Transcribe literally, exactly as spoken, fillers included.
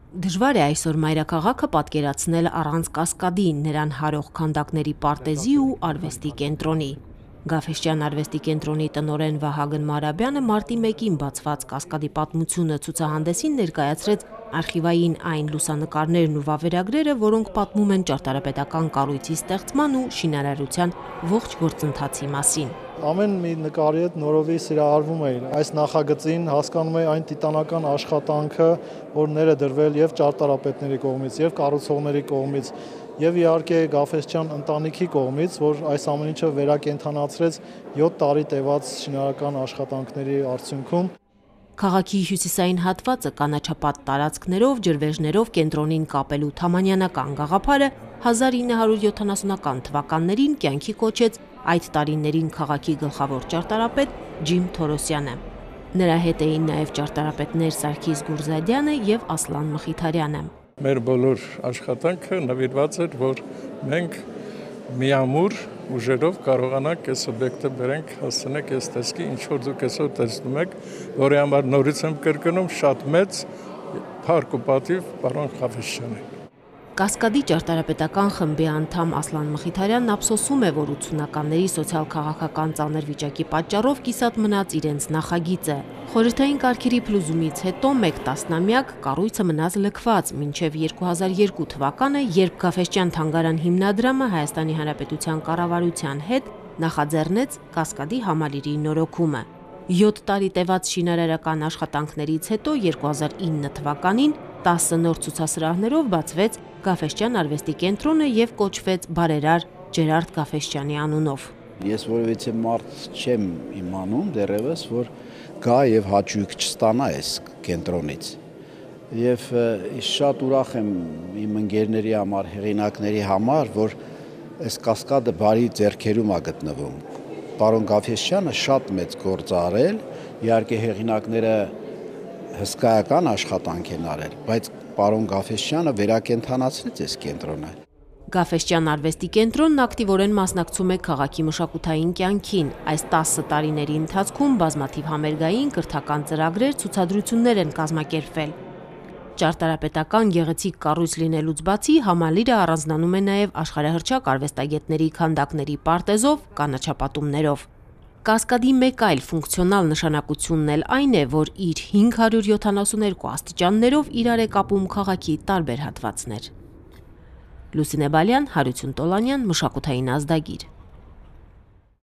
Դժվար է այսօր մայրաքաղաքը պատկերացնել առանց Կասկադի, նրան հարող քանդակների պարտեզի ու արվեստի կենտրոնի։ Գաֆէսճեան արվեստի կենտրոնի տնօրեն Վահագն Մարաբյանը մարտի մեկին բացված Կասկադի պատմությունը ցուցահանդեսին ներկայացրեց արխիվային այն լուսանկարներն ու վավերագրերը, որոնք պատմում են ճարտարապետական կառույցի ստեղծման ու շինարարության ողջ գործընթացի մասին։ Ամեն մի նկարի հետ նորովի սիրահարվում էի այս նախագծին, հասկանում էի այն տիտանական աշխատանքը, որ ներդրվել եւ ճարտարապետների կողմից, եւ կառուցողների կողմից, եւ իհարկե Գաֆէսճեան ընտանիքի կողմից, որ այս ամեն ինչը վերակենդանացրեց յոթ տարի տևած շինարարական աշխատանքների արդյունքում։ Քաղաքի հյուսիսային հատվածը կանաչապատ տարածքներով, ջրվեժներով կենտրոնին կապելու թամանյանական գաղափարը հազար ինը հարյուր յոթանասունական թվականներին կյանքի կոչեց այդ տարիներին քաղաքի գլխավոր ճարտարապետ Ջիմ Թորոսյանը։ Նրա հետ էին նաև ճարտարապետներ Սարգիս Գուրզադյանը եւ Ասլան Մխիթարյանը։ Մեր բոլոր աշխատանքը նվիրված էր, որ մենք միամուր ուժերով կարողանանք այս օբյեկտը բերենք, հասցնենք այս տեսքի, ինչ որ դուք այսօր տեսնում եք, որի համար նորից եմ կրկնում, շատ մեծ փառք ու պատիվ պարոն Գաֆէսճեանին։ Կասկադի ճարտարապետական խմբի անդամ Ասլան Մխիթարյանն ափսոսում է, որ ութսունականների սոցիալ-քաղաքական ծանր վիճակի պատճառով կիսատ մնաց իրենց նախագիծը։ Խորհրդային կարգերի փլուզումից հետո մեկ տասնամյակ կառույցը մնաց լքված մինչև երկու հազար երկու թվականը, երբ Գաֆէսճեան թանգարան հիմնադրամը Հայաստանի Հանրապետության կառավարության հետ նախաձեռնեց Կասկադի համալիրի նորոգումը։ յոթ տարի տևած շինարարական աշխատանքներից հետո երկու հազար ինը թվականին տասը նոր ցուցասրահներով բացվեց Գաֆէսճեան արվեստի կենտրոնը եւ կոչվեց բարերար Ջերարդ Գաֆէսճեանի անունով։ Ես որևիցե մարդ չեմ իմանում դեռևս, որ գա եւ հաճույք չստանա այս կենտրոնից։ Եվ շատ ուրախ եմ իմ ընկերների համար, հեղինակների համար, որ այս Կասկադը բարի ձեռքերում է գտնվում։ Պարոն Գաֆէսճեանը շատ մեծ գործ արել, իհարկե հեղինակները հսկայական աշխատանք են արել, բայց պարոն Գաֆէսճեանը վերակենդանացրեց այս կենտրոնը։ Գաֆէսճեան արվեստի կենտրոնն ակտիվորեն մասնակցում է քաղաքի մշակութային կյանքին։ Այս տասը տարիների ընթացքում բազմաթիվ համերգային, կրթական ծրագրեր, ցուցադրություններ են կազմակերպվել։ Ճարտարապետական գեղեցիկ կառույց լինելուց բացի համալիրը առանձնանում է նաև աշխարհահռչակ արվեստագետների քանդակների պարտեզով, կանաչապատումներով։ Կասկադի մեկ այլ ֆունկցիոնալ նշանակությունն էլ այն է, որ իր հինգ հարյուր յոթանասուներկու աստիճաններով իրար է կապում քաղաքի տարբեր հատվածներ։ Լուսինե Բալյան, Հարություն Տոլանյան, Մշակութային ազդագիր։